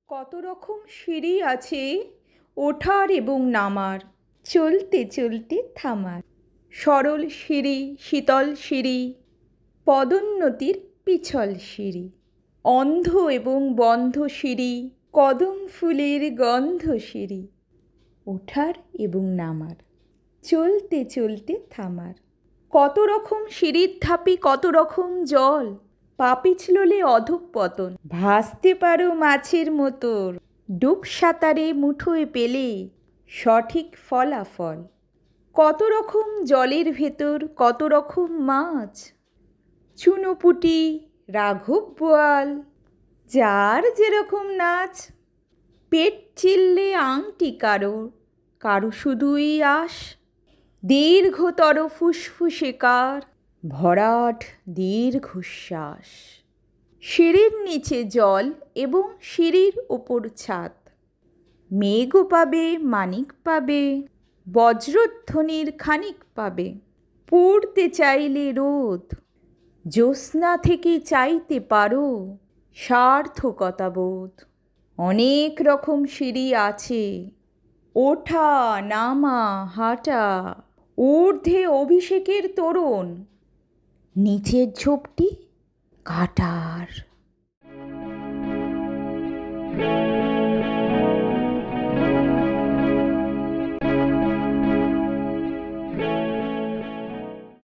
কত রকম সিঁড়ি আছে ওঠার এবং নামার, চলতে চলতে থামার। সরল সিঁড়ি, শীতল সিঁড়ি, পদোন্নতির পিছল সিঁড়ি। অন্ধ এবং বন্ধ সিঁড়ি, কদম ফুলের গন্ধ সিঁড়ি। ওঠার এবং নামার, চলতে চলতে থামার। কত রকম সিঁড়ির ধাপে কত রকম জল, পা পিছললে অধঃপতন। ভাসতে পারো মাছের মতো, ডুব সাঁতারে মুঠোয় পেলে সঠিক ফলাফল। কত রকম জলের ভেতর কত রকম মাছ, চুনোপুঁটি, রাঘব বোয়াল, যার যেরকম নাচ। পেট চিললে আংটি কারো, কারো শুধুই আশ। দীর্ঘতর ফুসফুসে কার, ভরাট দীর্ঘশ্বাস। সিঁড়ির নিচে জল এবং সিঁড়ির ওপর ছাদ। মেঘও পাবে, মানিক পাবে, বজ্রধ্বনির খানিক পাবে। পড়তে চাইলে রোদ, জ্যোৎস্না থেকে চাইতে পারো সার্থকতাবোধ। অনেক রকম সিঁড়ি আছে, ওঠা নামা হাঁটা। ঊর্ধ্বে অভিষেকের তোরণ, নিচের ঝোপটি কাটার।